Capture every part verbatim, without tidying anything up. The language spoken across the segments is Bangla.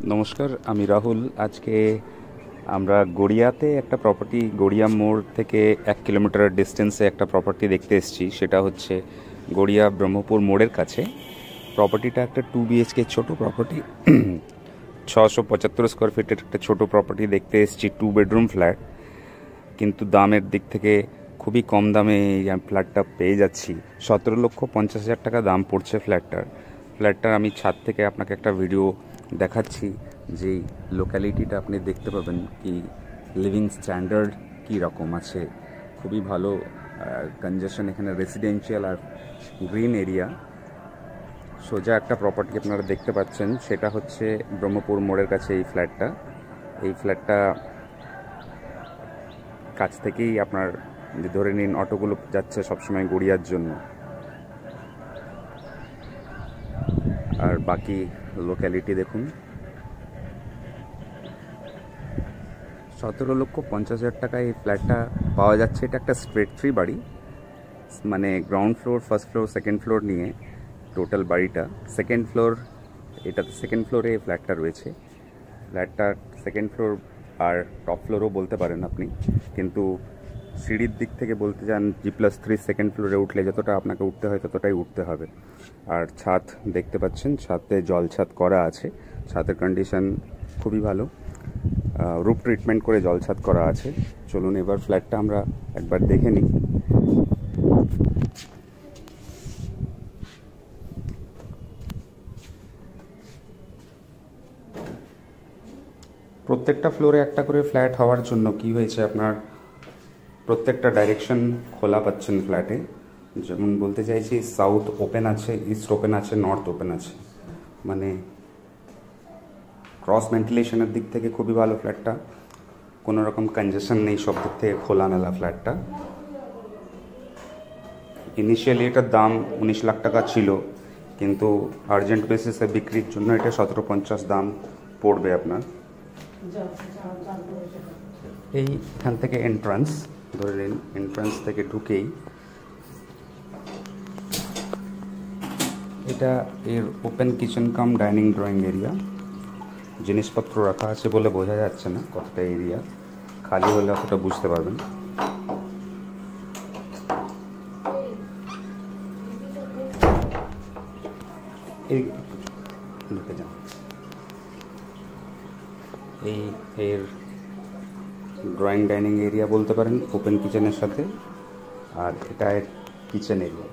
নমস্কার, আমি রাহুল। আজকে আমরা গড়িয়াতে একটা প্রপার্টি, গড়িয়া মোড় থেকে এক কিলোমিটার ডিস্টেন্সে একটা প্রপার্টি দেখতে এসেছি। সেটা হচ্ছে গড়িয়া ব্রহ্মপুর মোড়ের কাছে। প্রপার্টিটা একটা টু বিএইচকে ছোটো প্রপার্টি, ছশো পঁচাত্তর স্কোয়ার ফিটের একটা ছোটো প্রপার্টি দেখতে এসেছি, টু বেডরুম ফ্ল্যাট। কিন্তু দামের দিক থেকে খুবই কম দামে এই ফ্ল্যাটটা পেয়ে যাচ্ছি। সতেরো লক্ষ পঞ্চাশ হাজার টাকা দাম পড়ছে ফ্ল্যাটটার। ফ্ল্যাটটার আমি ছাদ থেকে আপনাকে একটা ভিডিও দেখাচ্ছি, যেই লোক্যালিটিটা আপনি দেখতে পাবেন কি লিভিং স্ট্যান্ডার্ড কী রকম আছে। খুবই ভালো কনজেশন এখানে, রেসিডেন্সিয়াল আর গ্রিন এরিয়া। সোজা একটা প্রপার্টি আপনারা দেখতে পাচ্ছেন, সেটা হচ্ছে ব্রহ্মপুর মোড়ের কাছে এই ফ্ল্যাটটা। এই ফ্ল্যাটটা কাছ থেকেই আপনার ধরে নিন অটোগুলো যাচ্ছে সবসময় গড়িয়ার জন্য। আর বাকি লোক্যালিটি দেখুন। সতেরো লক্ষ পঞ্চাশ হাজার টাকায় এই ফ্ল্যাটটা পাওয়া যাচ্ছে। এটা একটা স্ট্রেট থ্রি বাড়ি, মানে ground floor, first floor, second floor নিয়ে টোটাল বাড়িটা। সেকেন্ড ফ্লোর, এটাতে সেকেন্ড ফ্লোরে এই ফ্ল্যাটটা রয়েছে। ফ্ল্যাটটার সেকেন্ড ফ্লোর আর টপ ফ্লোরও বলতে পারেন আপনি, কিন্তু সিঁড়ির দিক থেকে বলতে চান জি প্লাস থ্রি সেকেন্ড ফ্লোরে উঠলে যতটা আপনাকে উঠতে হয় ততটাই উঠতে হবে। আর ছাদ দেখতে পাচ্ছেন, ছাদে জল ছাদ করা আছে। ছাদের কন্ডিশন খুবই ভালো, রুফ ট্রিটমেন্ট করে জল ছাদ করা আছে। চলুন এবার ফ্ল্যাটটা আমরা একবার দেখে নিই। প্রত্যেকটা ফ্লোরে একটা করে ফ্ল্যাট হওয়ার জন্য কি হয়েছে, আপনার প্রত্যেকটা ডাইরেকশন খোলা পাচ্ছেন ফ্ল্যাটে। যেমন বলতে চাইছি, সাউথ ওপেন আছে, ইস্ট ওপেন আছে, নর্থ ওপেন আছে, মানে ক্রস ভেন্টিলেশনের দিক থেকে খুবই ভালো ফ্ল্যাটটা। কোনো রকম কনজেশন নেই, সব দিক থেকে খোলামেলা ফ্ল্যাটটা। ইনিশিয়ালি এটার দাম উনিশ লাখ টাকা ছিল, কিন্তু আর্জেন্ট বেসিসে বিক্রির জন্য এটা সতেরো পঞ্চাশ দাম পড়বে আপনার। এইখান থেকে এন্ট্রান্স, ধরে নিন এন্ট্রান্স থেকে ঢুকেই এটা এর open kitchen cum dining drawing area. জিনিসপত্র রাখা আছে বলে বোঝা যাচ্ছে না কতটা এরিয়া, খালি হলে অতটা বুঝতে পারবেন। এই ঢুকে যান, এই এর ড্রয়িং ডাইনিং এরিয়া বলতে পারেন ওপেন কিচেনের সাথে। আর এটা এর কিচেন এরিয়া।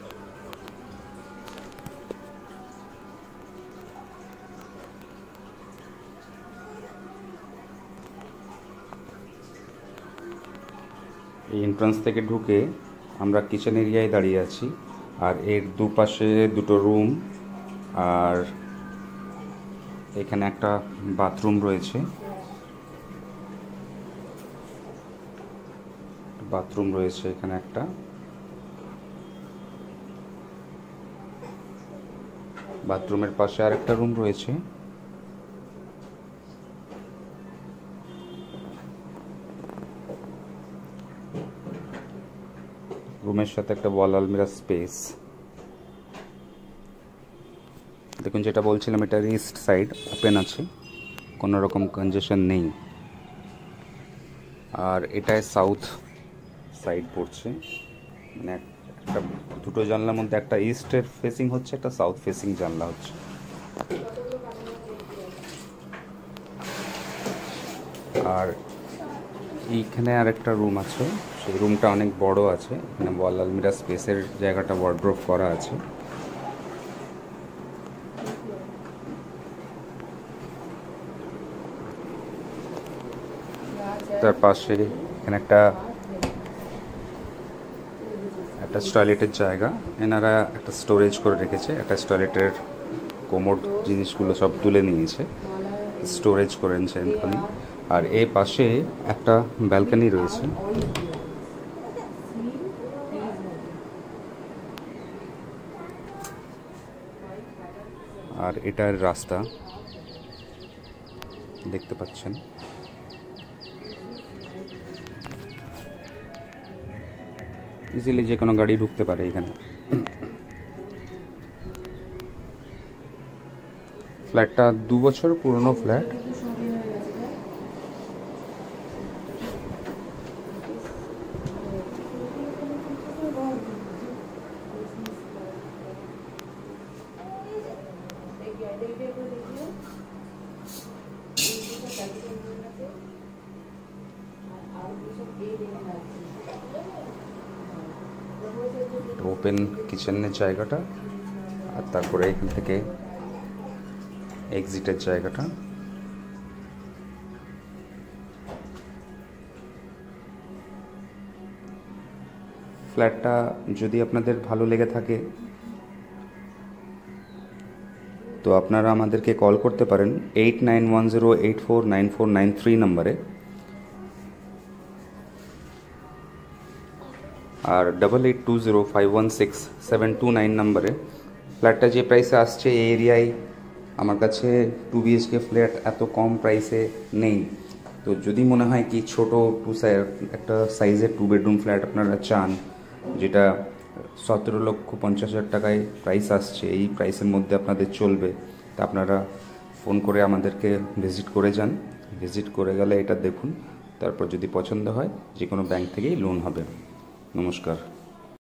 এই এন্ট্রান্স থেকে ঢুকে আমরা কিচেন এরিয়ায় দাঁড়িয়ে আছি। আর এর দুপাশে দুটো রুম, আর এখানে একটা বাথরুম রয়েছে। বাথরুম রয়েছে এখানে একটা। বাথরুমের পাশে আর একটা রুম রয়েছে। রুমের সাথে একটা ওয়াল আলমিরা স্পেস। দেখুন, যেটা বলছিলাম, এটা ইস্ট সাইড ওপেন আছে, কোনো রকম কনজেশন নেই। আর এটায় সাউথ সাইড পড়ছে, মানে একটা দুটো জানলার মধ্যে একটা ইস্টের ফেসিং হচ্ছে, একটা সাউথ ফেসিং জানলা হচ্ছে। আর এইখানে আর একটা রুম আছে, সেই রুমটা অনেক বড় আছে। এখানে ওয়াল আলমিরা স্পেসের জায়গাটা ওয়ার্ড্রোব করা আছে। তার পাশে এখানে একটা একটা টয়লেটের জায়গা, এনারা একটা স্টোরেজ করে রেখেছে। একটা টয়লেটের কোমোড জিনিসগুলো সব তুলে নিয়েছে, স্টোরেজ করে নিয়েছে এখানে। আর এই পাশে একটা ব্যালকনি রয়েছে। আর এটার রাস্তা দেখতে পাচ্ছেন। ইজিলি যে কোনো গাড়ি ঢুকতে পারে এখানে। ফ্ল্যাটটা দু বছর পুরনো ফ্ল্যাট। ওপেন কিচেনের জায়গাটা, আর তারপরে এখান থেকে এক্সিটের জায়গাটা। ফ্ল্যাটটা যদি আপনাদের ভালো লেগে থাকে তো আপনারা আমাদেরকে কল করতে পারেন eight nine one zero eight four nine four nine three নম্বরে, আর double eight two zero five one six seven two nine নম্বরে। ফ্ল্যাটটা যে প্রাইসে আসছে এই এরিয়ায় আমার কাছে টু বিএইচকে ফ্ল্যাট এত কম প্রাইসে নেই। তো যদি মনে হয় কি ছোটো টু একটা সাইজের টু বেডরুম ফ্ল্যাট আপনারা চান, যেটা সতেরো লক্ষ পঞ্চাশ হাজার টাকায় প্রাইস আসছে, এই প্রাইসের মধ্যে আপনাদের চলবে, তা আপনারা ফোন করে আমাদেরকে ভিজিট করে যান। ভিজিট করে গেলে এটা দেখুন, তারপর যদি পছন্দ হয় যে কোনো ব্যাংক থেকেই লোন হবে। নমস্কার।